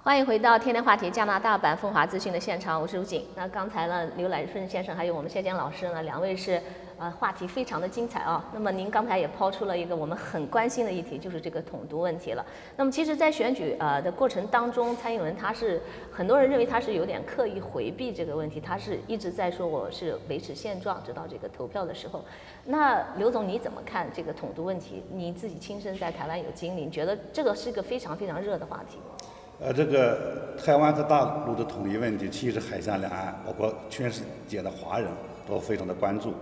欢迎回到天天话题加拿大版风华资讯的现场，我是吴景。那刚才呢，刘乃顺先生还有我们谢坚老师呢，两位是话题非常的精彩啊。那么您刚才也抛出了一个我们很关心的议题，就是这个统独问题了。那么其实，在选举的过程当中，蔡英文他是很多人认为他是有点刻意回避这个问题，他是一直在说我是维持现状，直到这个投票的时候。那刘总你怎么看这个统独问题？你自己亲身在台湾有经历，你觉得这个是个非常非常热的话题？ 这个台湾和大陆的统一问题，其实海峡两岸，包括全世界的华人都非常的关注。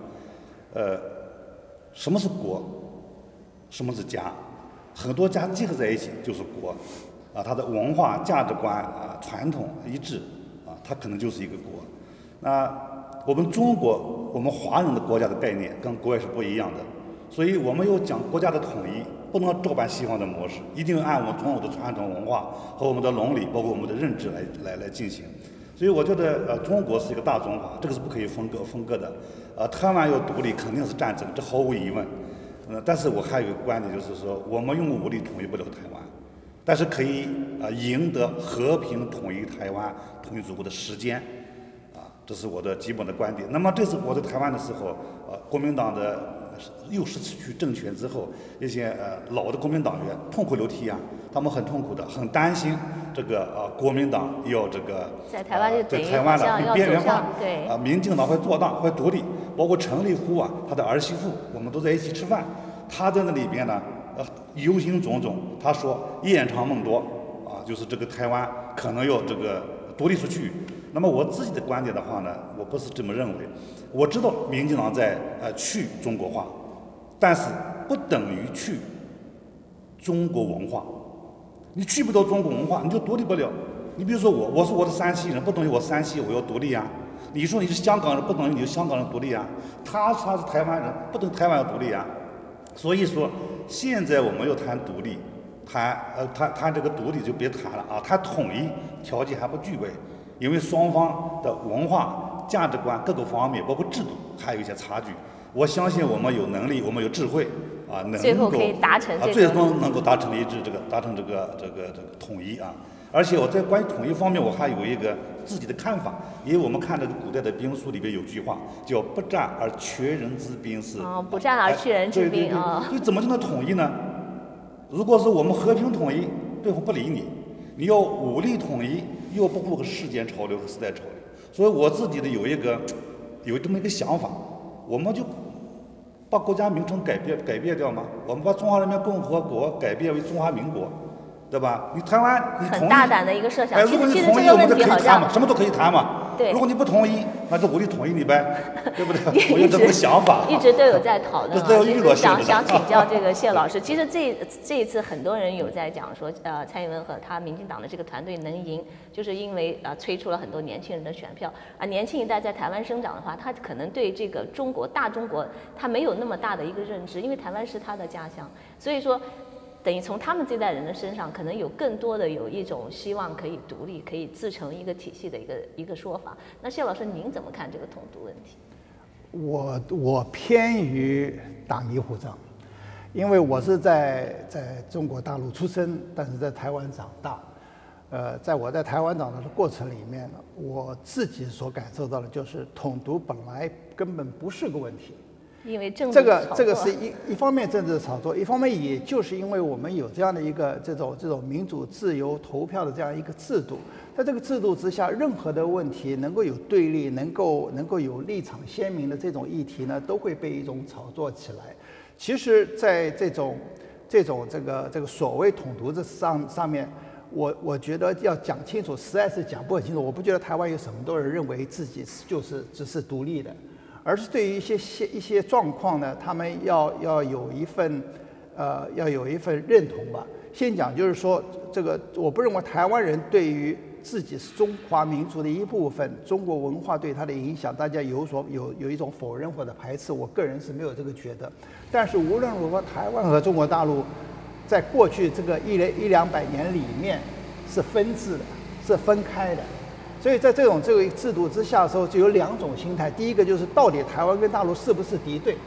什么是国？什么是家？很多家结合在一起就是国，啊，它的文化、价值观啊、传统一致，啊，它可能就是一个国。那我们中国，我们华人的国家的概念跟国外是不一样的，所以我们要讲国家的统一。不能照搬西方的模式，一定要按我们中国的传统文化和我们的伦理，包括我们的认知来进行。所以我觉得，中国是一个大中华，这个是不可以分割的。台湾要独立肯定是战争，这毫无疑问。但是我还有一个观点，就是说，我们用武力统一不了台湾，但是可以赢得和平统一台湾、统一祖国的时间。这是我的基本的观点。那么这次我在台湾的时候，国民党的又失去政权之后，一些老的国民党员痛哭流涕啊，他们很痛苦的，很担心这个国民党要这个在台湾就在台湾的边缘化， 对民进党会做大会独立，包括陈立夫啊，他的儿媳妇，我们都在一起吃饭，他在那里边呢忧心忡忡，他说夜长梦多啊，就是这个台湾可能要这个独立出去。那么我自己的观点的话呢，我不是这么认为。我知道民进党在去中国化，但是不等于去中国文化。你去不到中国文化，你就独立不了。你比如说我是我的山西人，不等于我山西我要独立啊。你说你是香港人，不等于你是香港人独立啊。他是台湾人，不等于台湾要独立啊。所以说，现在我们要谈独立，谈这个独立就别谈了啊，谈统一条件还不具备。因为双方的文化、价值观各个方面，包括制度，还有一些差距。我相信我们有能力，我们有智慧，啊，能够最后可以达成这个， 最终能够达成一致，达成这个统一啊。而且我在关于统一方面，我还有一个自己的看法，因为我们看这个古代的兵书里边有句话叫“不战而屈人之兵是”。 不战而屈人之兵啊。 所以怎么就能统一呢？如果是我们和平统一，对方不理你，你要武力统一。又不符合时间潮流和时代潮流，所以我自己的有这么一个想法，我们就把国家名称改变掉吗？我们把中华人民共和国改变为中华民国，对吧？你台湾你很大胆的一个设想。 如果你同意，我们就可以谈嘛，什么都可以谈嘛。 对。 如果你不同意，那就武力统一你呗，对不对？我有这么个想法。 一直都有在讨论。 这娱乐性质。 想请教这个谢老师，其实这一次很多人有在讲说，蔡英文和他民进党的这个团队能赢，就是因为催出了很多年轻人的选票啊。年轻一代在台湾生长的话，他可能对这个大中国他没有那么大的一个认知，因为台湾是他的家乡，所以说。等于从他们这代人的身上，可能有更多的有一种希望可以独立、可以自成一个体系的一个说法。那谢老师，您怎么看这个统独问题？ 我偏于打迷糊仗，因为我是在中国大陆出生，但是在台湾长大。在我在台湾长大的过程里面呢，我自己所感受到的就是统独本来根本不是个问题。 因为政治这个是一方面政治炒作，一方面也就是因为我们有这样的一个这种民主自由投票的这样一个制度，在这个制度之下，任何的问题能够有对立，能够有立场鲜明的这种议题呢，都会被一种炒作起来。其实，在这种这个所谓统独这上面，我觉得要讲清楚，实在是讲不很清楚。我不觉得台湾有什么多人认为自己只是独立的。而是对于一些状况呢，他们要有一份认同吧。先讲就是说，这个我不认为台湾人对于自己是中华民族的一部分，中国文化对他的影响，大家有一种否认或者排斥。我个人是没有这个觉得。但是无论如何，台湾和中国大陆在过去这个100-200年里面是分治的，是分开的。所以在这个制度之下的时候，就有两种心态。第一个就是到底台湾跟大陆是不是敌对？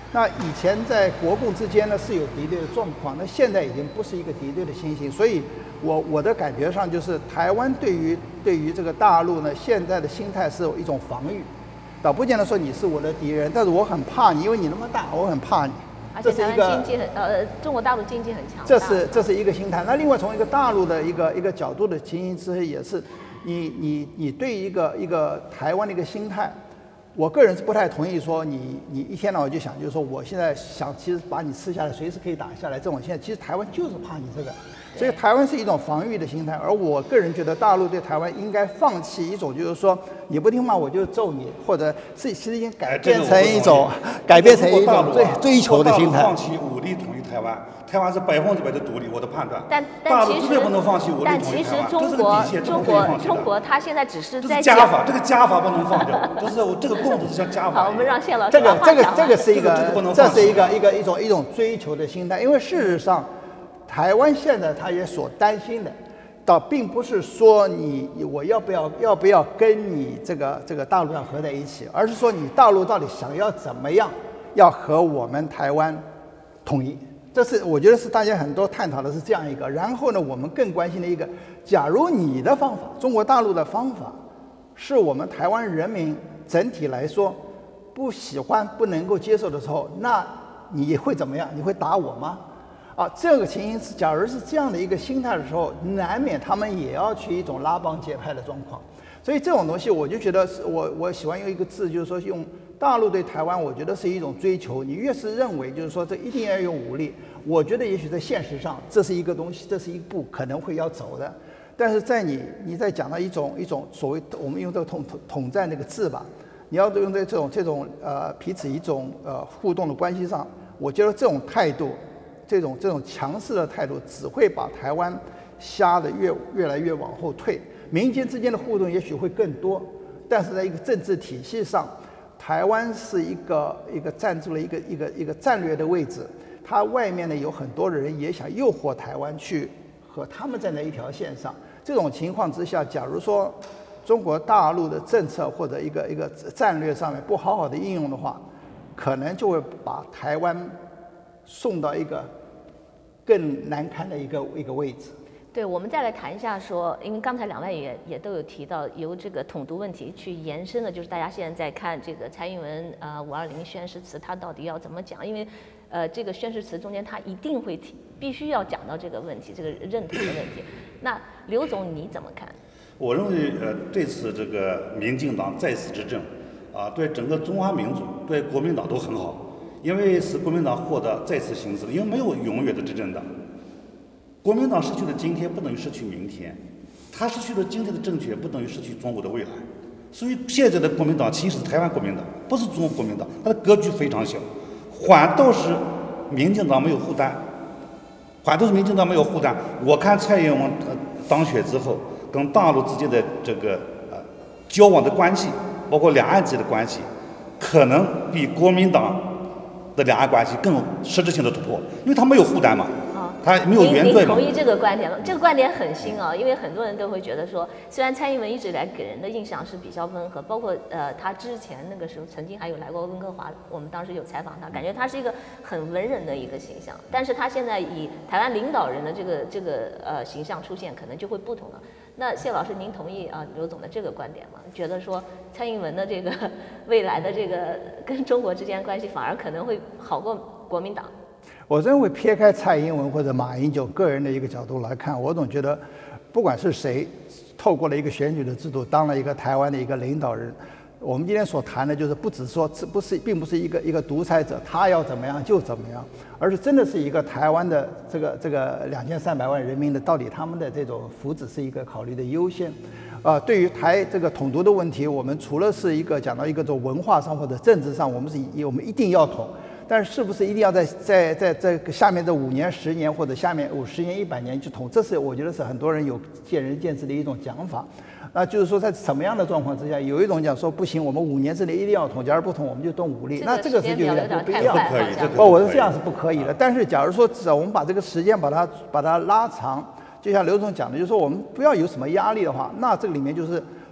那以前在国共之间呢是有敌对的状况，那现在已经不是一个敌对的情形，所以我的感觉上就是台湾对于这个大陆呢，现在的心态是一种防御，倒不见得说你是我的敌人，但是我很怕你，因为你那么大，我很怕你。 而且台湾经济中国大陆经济很强大。 这是一个心态。那另外从一个大陆的一个角度的情形之下，也是你对一个台湾的一个心态。我个人是不太同意说你一天到晚就想，就是说我现在想其实把你吃下来，随时可以打下来这种现在，其实台湾就是怕你这个，所以台湾是一种防御的心态。而我个人觉得大陆对台湾应该放弃一种就是说你不听话我就揍你，或者是其实已经改变成一种追求的心态。 放弃武力统一台湾，台湾是100%的独立，我的判断。 但其实绝对不能放弃武力统一台湾，这是个底线， 中国它现在只是在加法，这个加法不能放掉，就是这个供词是像加法。 好，我们让谢老师这个是一种追求的心态，因为事实上，台湾现在他也所担心的，倒并不是说我要不要跟你这个大陆上合在一起，而是说你大陆到底想要怎么样，要和我们台湾统一。这是我觉得是大家很多探讨的是这样一个。然后呢，我们更关心的一个，假如你的方法，中国大陆的方法，是我们台湾人民整体来说不喜欢、不能够接受的时候，那你会怎么样？你会打我吗？这个情形是，假如是这样的一个心态的时候，难免他们也要去一种拉帮结派的状况。所以这种东西，我就觉得我喜欢用一个字，就是说用大陆对台湾，我觉得是一种追求。你越是认为就是说这一定要用武力，我觉得也许在现实上这是一个东西，这是一步可能会要走的。但是在你在讲到一种所谓我们用这个统战这个字吧，你要用在这种彼此一种互动的关系上，我觉得这种态度，这种强势的态度，只会把台湾瞎得越来越往后退。民间之间的互动也许会更多，但是在一个政治体系上，台湾是一个站住了一个战略的位置。它外面呢有很多人也想诱惑台湾去和他们站在一条线上。这种情况之下，假如说中国大陆的政策或者一个战略上面不好好的应用的话，可能就会把台湾送到一个更难堪的一个位置。 对，我们再来谈一下说，因为刚才两位也都有提到，由这个统独问题去延伸的，就是大家现在在看这个蔡英文520宣誓词，他到底要怎么讲？因为这个宣誓词中间他一定会必须要讲到这个问题，这个认同的问题。那刘总你怎么看？ 我认为这次这个民进党再次执政对整个中华民族、对国民党都很好，因为使国民党获得再次行使，因为没有永远的执政党。国民党失去了今天，不等于失去明天；他失去了今天的政权，不等于失去中国的未来。所以现在的国民党其实是台湾国民党，不是中国国民党，它的格局非常小。反倒是民进党没有负担，我看蔡英文当选之后，跟大陆之间的这个交往的关系，包括两岸之间的关系，可能比国民党的两岸关系更有实质性的突破，因为他没有负担嘛。他没有原罪嘛？ 您同意这个观点吗？这个观点很新啊，因为很多人都会觉得说，虽然蔡英文一直以来给人的印象是比较温和，包括他之前那个时候曾经还有来过温哥华，我们当时有采访他，感觉他是一个很文人的一个形象。但是他现在以台湾领导人的这个形象出现，可能就会不同了。那谢老师，您同意刘总的这个观点吗？觉得说蔡英文的这个未来的这个跟中国之间关系反而可能会好过国民党？ 我认为撇开蔡英文或者马英九个人的一个角度来看，我总觉得，不管是谁透过了一个选举的制度当了一个台湾的一个领导人，我们今天所谈的就是不只说并不是一个独裁者，他要怎么样就怎么样，而是真的是一个台湾的这个2300万人民的到底他们的这种福祉是一个考虑的优先。对于这个统独的问题，我们除了是讲到一个文化上或者政治上，我们一定要统。但是不是一定要在这个下面这5年、10年或者下面50年、100年去统？这是我觉得是很多人有见仁见智的一种讲法。那就是说，在什么样的状况之下，有一种讲说不行，我们5年之内一定要统，假如不统，我们就动武力。那这个是就有点不必要。我是这样是不可以的。但是假如说我们把这个时间把它拉长，就像刘总讲的，就是说我们不要有什么压力的话，那这个里面就是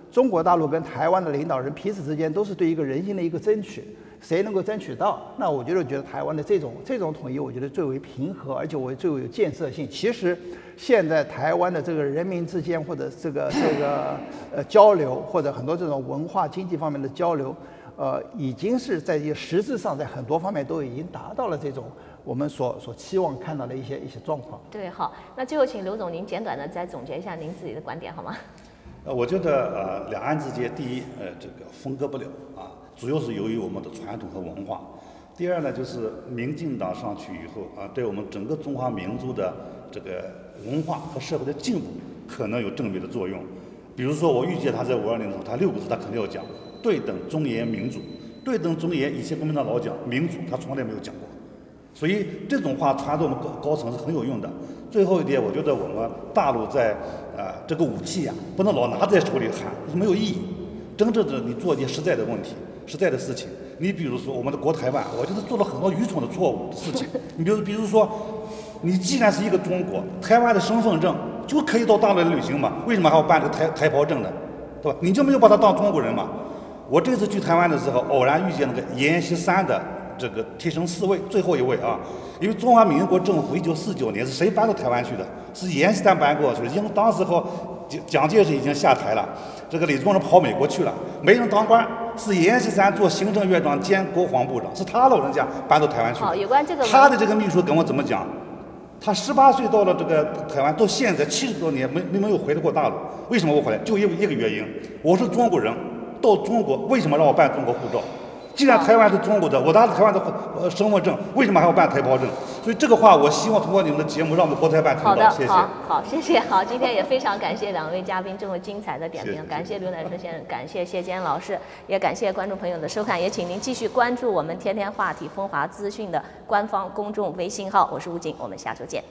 中国大陆跟台湾的领导人彼此之间都是对一个人心的一个争取，谁能够争取到，那我觉得台湾的这种统一，我觉得最为平和，而且最为有建设性。其实现在台湾的这个人民之间或者这个交流，或者很多这种文化经济方面的交流，已经是在实质上在很多方面都已经达到了这种我们所期望看到的一些状况。 对，好，那最后请刘总您简短的再总结一下您自己的观点好吗？ 我觉得两岸之间，第一，这个分割不了啊，主要是由于我们的传统和文化。第二呢，就是民进党上去以后啊，对我们整个中华民族的这个文化和社会的进步可能有正面的作用。比如说，我预计他在520的时候，他6个字他肯定要讲对等、尊严、民主。对等、尊严，以前国民党老讲民主，他从来没有讲过。所以这种话传到我们高层是很有用的。最后一点，我觉得我们大陆在这个武器呀，不能老拿在手里喊，是没有意义。真正的你做一些实在的问题、实在的事情。你比如说我们的国台办，我觉得做了很多愚蠢的错误的事情。你比如说，你既然是一个中国，台湾的身份证就可以到大陆来旅行嘛，为什么还要办这个台胞证呢？对吧？你就没有把他当中国人嘛？我这次去台湾的时候，偶然遇见那个阎锡山的这个贴身侍卫，最后一位啊。因为中华民国政府1949年是谁搬到台湾去的？是阎锡山搬过去的。因为当时候蒋介石已经下台了，这个李宗仁跑美国去了，没人当官，是阎锡山做行政院长兼国防部长，是他老人家搬到台湾去的。 好，有关这个他的这个秘书跟我怎么讲？他18岁到了这个台湾，到现在70多年没有回到过大陆。为什么不回来？就一个原因，我是中国人，到中国为什么让我办中国护照？既然台湾是中国的，我拿着台湾的身份证，为什么还要办台胞证？所以这个话，我希望通过你们的节目，让我们国台办听到。谢谢。 好，谢谢。好，今天也非常感谢2位嘉宾这么精彩的点评，感谢刘乃顺先生，感谢谢坚老师，也感谢观众朋友的收看，也请您继续关注我们天天话题风华资讯的官方公众微信号，我是吴瑾，我们下周见。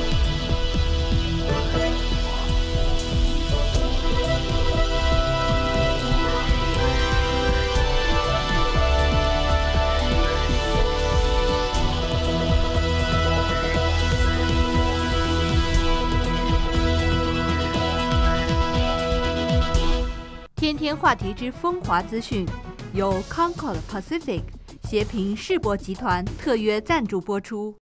天天话题之风华资讯，由 Concord Pacific 协平世博集团特约赞助播出。